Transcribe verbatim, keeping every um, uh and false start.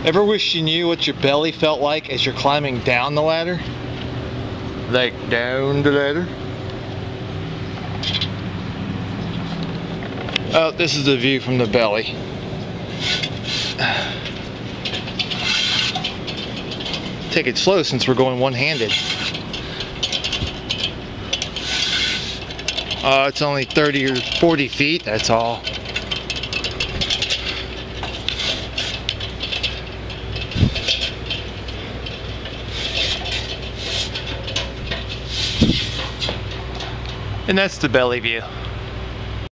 Ever wish you knew what your belly felt like as you're climbing down the ladder? Like down the ladder? Oh, this is the view from the belly. Take it slow since we're going one-handed. Uh, it's only thirty or forty feet, that's all. And that's the belly view.